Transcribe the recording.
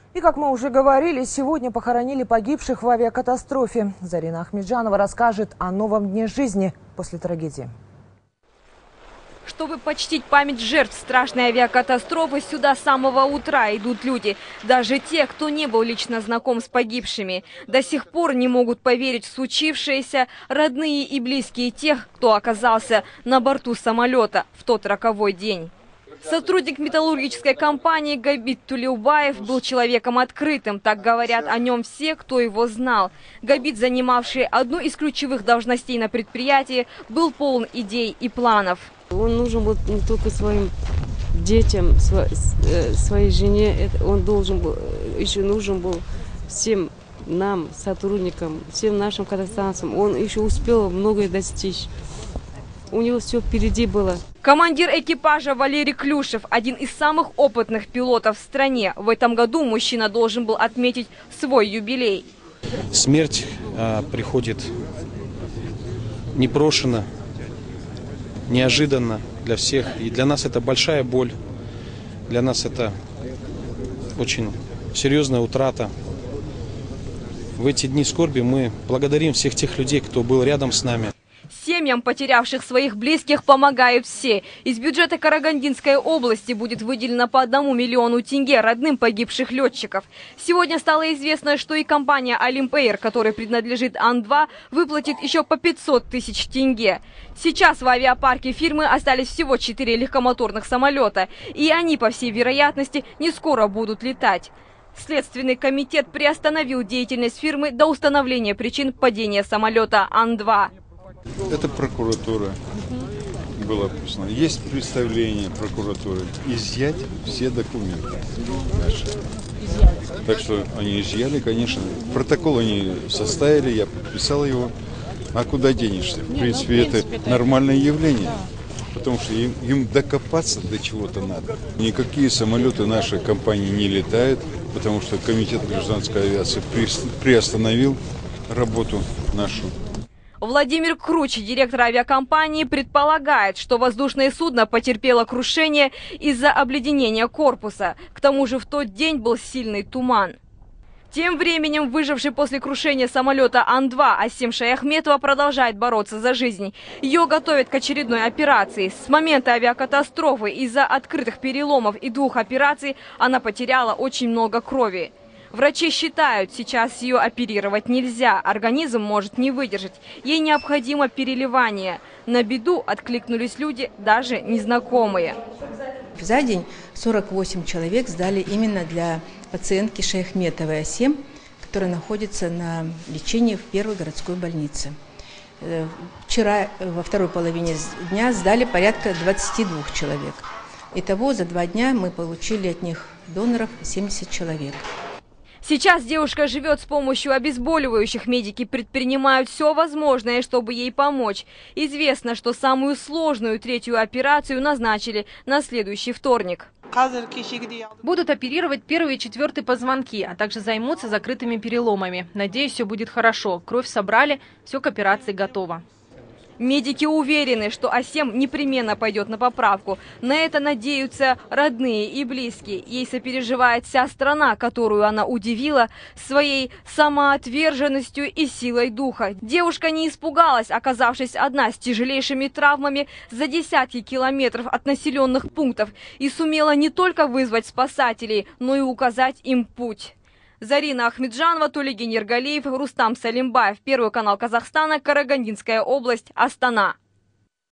И, как мы уже говорили, сегодня похоронили погибших в авиакатастрофе. Зарина Ахмеджанова расскажет о новом дне жизни после трагедии. Чтобы почтить память жертв страшной авиакатастрофы, сюда с самого утра идут люди. Даже те, кто не был лично знаком с погибшими. До сих пор не могут поверить в случившееся родные и близкие тех, кто оказался на борту самолета в тот роковой день. Сотрудник металлургической компании Габит Тулеубаев был человеком открытым. Так говорят о нем все, кто его знал. Габит, занимавший одну из ключевых должностей на предприятии, был полон идей и планов. Он нужен был не только своим детям, своей жене, он должен был, еще нужен был всем нам, сотрудникам, всем нашим казахстанцам. Он еще успел многое достичь. У него все впереди было. Командир экипажа Валерий Клюшев – один из самых опытных пилотов в стране. В этом году мужчина должен был отметить свой юбилей. Смерть приходит непрошено, неожиданно для всех. И для нас это большая боль. Для нас это очень серьезная утрата. В эти дни скорби мы благодарим всех тех людей, кто был рядом с нами. Семьям, потерявших своих близких, помогают все. Из бюджета Карагандинской области будет выделено по 1 миллиону тенге родным погибших летчиков. Сегодня стало известно, что и компания «Олимп-Эйр», которой принадлежит Ан-2, выплатит еще по 500 тысяч тенге. Сейчас в авиапарке фирмы остались всего 4 легкомоторных самолета, и они, по всей вероятности, не скоро будут летать. Следственный комитет приостановил деятельность фирмы до установления причин падения самолета Ан-2. Это прокуратура была опущена. Есть представление прокуратуры изъять все документы наши. Так что они изъяли, конечно. Протокол они составили, я подписал его. А куда денешься? В принципе, это нормальное явление. Потому что им докопаться до чего-то надо. Никакие самолеты нашей компании не летают, потому что Комитет гражданской авиации приостановил работу нашу. Владимир Круч, директор авиакомпании, предполагает, что воздушное судно потерпело крушение из-за обледенения корпуса. К тому же в тот день был сильный туман. Тем временем выживший после крушения самолета Ан-2 Асем Шаяхметова продолжает бороться за жизнь. Ее готовят к очередной операции. С момента авиакатастрофы из-за открытых переломов и 2 операций она потеряла очень много крови. Врачи считают, сейчас ее оперировать нельзя, организм может не выдержать. Ей необходимо переливание. На беду откликнулись люди, даже незнакомые. За день 48 человек сдали именно для пациентки Шаяхметовой Асем, которая находится на лечении в первой городской больнице. Вчера во второй половине дня сдали порядка 22 человек. Итого за 2 дня мы получили от них доноров 70 человек. Сейчас девушка живет с помощью обезболивающих. Медики предпринимают все возможное, чтобы ей помочь. Известно, что самую сложную 3-ю операцию назначили на следующий вторник. Будут оперировать 1-й и 4-й позвонки, а также займутся закрытыми переломами. Надеюсь, все будет хорошо. Кровь собрали, все к операции готово. Медики уверены, что Асем непременно пойдет на поправку. На это надеются родные и близкие. Ей сопереживает вся страна, которую она удивила своей самоотверженностью и силой духа. Девушка не испугалась, оказавшись одна с тяжелейшими травмами за десятки километров от населенных пунктов, и сумела не только вызвать спасателей, но и указать им путь. Зарина Ахмеджанова, Тулигин Ергалиев, Рустам Салимбаев. Первый канал Казахстана, Карагандинская область, Астана.